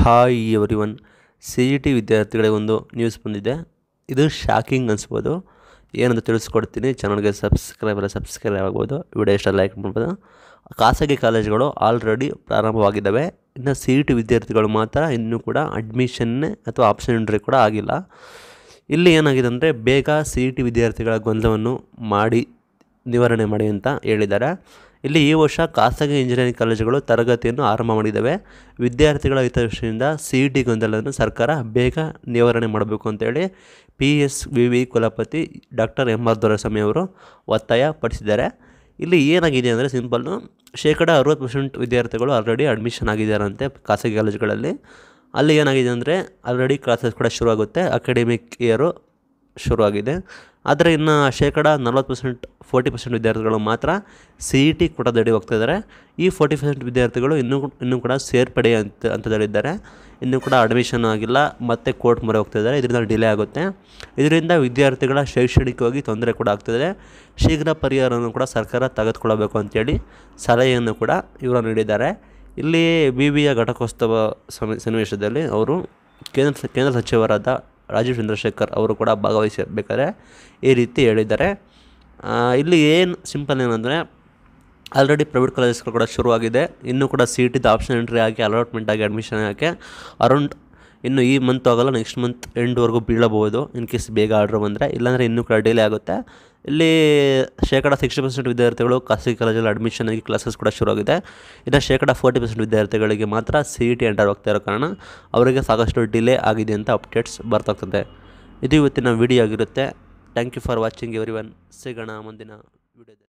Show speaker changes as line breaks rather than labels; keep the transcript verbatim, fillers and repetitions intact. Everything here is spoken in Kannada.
Hi everyone. C E T ವಿದ್ಯಾರ್ಥಿಗಳಿಗೆ ಒಂದು ನ್ಯೂಸ್ ಬಂದಿದೆ. ಇದು ಶಾಕಿಂಗ್ ಅನಿಸ್ಬೋದು. ಏನಂತ ತಿಳಿಸ್ಕೊಡ್ತೀನಿ. ಚಾನಲ್ಗೆ ಸಬ್ಸ್ಕ್ರೈಬ್ ಎಲ್ಲ ಸಬ್ಸ್ಕ್ರೈಬ್ ಆಗ್ಬೋದು. ವಿಡಿಯೋ ಇಷ್ಟ ಲೈಕ್ ಮಾಡ್ಬೋದು. ಖಾಸಗಿ ಕಾಲೇಜುಗಳು ಆಲ್ರೆಡಿ ಪ್ರಾರಂಭವಾಗಿದ್ದಾವೆ. ಇನ್ನು ಸಿ ಇ ಟಿ ವಿದ್ಯಾರ್ಥಿಗಳು ಮಾತ್ರ ಇನ್ನೂ ಕೂಡ ಅಡ್ಮಿಷನ್ನೇ ಅಥವಾ ಆಪ್ಷನ್ ಎಂಟ್ರಿ ಕೂಡ ಆಗಿಲ್ಲ. ಇಲ್ಲಿ ಏನಾಗಿದೆ ಅಂದರೆ, ಬೇಗ ಸಿ ಇ ಟಿ ವಿದ್ಯಾರ್ಥಿಗಳ ಗೊಂದಲವನ್ನು ಮಾಡಿ ನಿವಾರಣೆ ಮಾಡಿ ಅಂತ ಹೇಳಿದ್ದಾರೆ. ಇಲ್ಲಿ ಈ ವರ್ಷ ಖಾಸಗಿ ಇಂಜಿನಿಯರಿಂಗ್ ಕಾಲೇಜುಗಳು ತರಗತಿಯನ್ನು ಆರಂಭ ಮಾಡಿದ್ದಾವೆ. ವಿದ್ಯಾರ್ಥಿಗಳ ಹಿತದೃಷ್ಟಿಯಿಂದ ಸಿ ಇ ಟಿ ಗೊಂದಲವನ್ನು ಸರ್ಕಾರ ಬೇಗ ನಿವಾರಣೆ ಮಾಡಬೇಕು ಅಂತೇಳಿ ಪಿ ಎಸ್ ವಿ ವಿ ಕುಲಪತಿ ಡಾಕ್ಟರ್ ಎಂ ಆರ್ ದೊರೆಸ್ವಾಮಿ ಅವರು ಒತ್ತಾಯ ಪಡಿಸಿದ್ದಾರೆ. ಇಲ್ಲಿ ಏನಾಗಿದೆ ಅಂದರೆ, ಸಿಂಪಲ್ಲು ಶೇಕಡ ಅರುವತ್ತು ಪರ್ಸೆಂಟ್ ವಿದ್ಯಾರ್ಥಿಗಳು ಆಲ್ರೆಡಿ ಅಡ್ಮಿಷನ್ ಆಗಿದ್ದಾರಂತೆ ಖಾಸಗಿ ಕಾಲೇಜುಗಳಲ್ಲಿ. ಅಲ್ಲಿ ಏನಾಗಿದೆ ಅಂದರೆ, ಆಲ್ರೆಡಿ ಕ್ಲಾಸಸ್ ಕೂಡ ಶುರುವಾಗುತ್ತೆ, ಅಕಾಡೆಮಿಕ್ ಇಯರು ಶುರುವಾಗಿದೆ. ಆದರೆ ಇನ್ನು ಶೇಕಡ ನಲ್ವತ್ತು ಪರ್ಸೆಂಟ್ ಫೋರ್ಟಿ ಪರ್ಸೆಂಟ್ ವಿದ್ಯಾರ್ಥಿಗಳು ಮಾತ್ರ ಸಿ ಇ ಟಿ ಕೂಟದಡಿ ಹೋಗ್ತಾಯಿದ್ದಾರೆ. ಈ ಫೋರ್ಟಿ ಪರ್ಸೆಂಟ್ ವಿದ್ಯಾರ್ಥಿಗಳು ಇನ್ನೂ ಇನ್ನೂ ಕೂಡ ಸೇರ್ಪಡೆ ಅಂತ ಅಂತದಲ್ಲಿದ್ದಾರೆ. ಇನ್ನೂ ಕೂಡ ಅಡ್ಮಿಷನ್ ಆಗಿಲ್ಲ, ಮತ್ತೆ ಕೋರ್ಟ್ ಮೊರೆ ಹೋಗ್ತಿದ್ದಾರೆ. ಇದರಿಂದ ಡಿಲೇ ಆಗುತ್ತೆ. ಇದರಿಂದ ವಿದ್ಯಾರ್ಥಿಗಳ ಶೈಕ್ಷಣಿಕವಾಗಿ ತೊಂದರೆ ಕೂಡ ಆಗ್ತಿದೆ. ಶೀಘ್ರ ಪರಿಹಾರವನ್ನು ಕೂಡ ಸರ್ಕಾರ ತೆಗೆದುಕೊಳ್ಳಬೇಕು ಅಂತೇಳಿ ಸಲಹೆಯನ್ನು ಕೂಡ ಇವರು ನೀಡಿದ್ದಾರೆ. ಇಲ್ಲಿ ಬಿ ಬಿಯ ಘಟಕೋತ್ಸವ ಸಮ ಸನ್ನಿವೇಶದಲ್ಲಿ ಅವರು ಕೇಂದ್ರ ಕೇಂದ್ರ ಸಚಿವರಾದ ರಾಜೀವ್ ಚಂದ್ರಶೇಖರ್ ಅವರು ಕೂಡ ಭಾಗವಹಿಸಬೇಕಾದ್ರೆ ಈ ರೀತಿ ಹೇಳಿದ್ದಾರೆ. ಇಲ್ಲಿ ಏನು ಸಿಂಪಲ್ ಏನಂದರೆ, ಆಲ್ರೆಡಿ ಪ್ರೈವೇಟ್ ಕಾಲೇಜಸ್ಗಳು ಕೂಡ ಶುರುವಾಗಿದೆ. ಇನ್ನೂ ಕೂಡ ಸಿ ಇ ಟಿದು ಆಪ್ಷನ್ ಎಂಟ್ರಿ ಆಗಿ ಅಲಾಟ್ಮೆಂಟ್ ಆಗಿ ಅಡ್ಮಿಷನ್ ಆಗಿ ಅರೌಂಡ್ ಇನ್ನು ಈ ಮಂತ್ ಆಗೋಲ್ಲ, ನೆಕ್ಸ್ಟ್ ಮಂತ್ ಎಂಡ್ವರೆಗೂ ಬೀಳಬಹುದು ಇನ್ ಕೇಸ್ ಬೇಗ ಆರ್ಡ್ರ್ ಬಂದರೆ. ಇಲ್ಲಾಂದರೆ ಇನ್ನೂ ಕೂಡ ಡಿಲೇ ಆಗುತ್ತೆ. ಇಲ್ಲಿ ಶೇಕಡ ಸಿಕ್ಸ್ಟಿ ಪರ್ಸೆಂಟ್ ವಿದ್ಯಾರ್ಥಿಗಳು ಖಾಸಗಿ ಕಾಲೇಜಲ್ಲಿ ಅಡ್ಮಿಷನ್ ಆಗಿ ಕ್ಲಾಸಸ್ ಕೂಡ ಶುರುವಾಗಿದೆ. ಇನ್ನು ಶೇಕಡ ಫೋರ್ಟಿ ಪರ್ಸೆಂಟ್ ವಿದ್ಯಾರ್ಥಿಗಳಿಗೆ ಮಾತ್ರ ಸಿ ಇ ಟಿ ಎಂಟರ್ ಹೋಗ್ತಾ ಇರೋ ಕಾರಣ ಅವರಿಗೆ ಸಾಕಷ್ಟು ಡಿಲೇ ಆಗಿದೆ ಅಂತ ಅಪ್ಡೇಟ್ಸ್ ಬರ್ತಾಗ್ತದೆ. ಇದು ಇವತ್ತಿನ ವಿಡಿಯೋ ಆಗಿರುತ್ತೆ. Thank you for watching everyone. ಸಿಗೋಣ ಮುಂದಿನ ವಿಡಿಯೋದಲ್ಲಿ.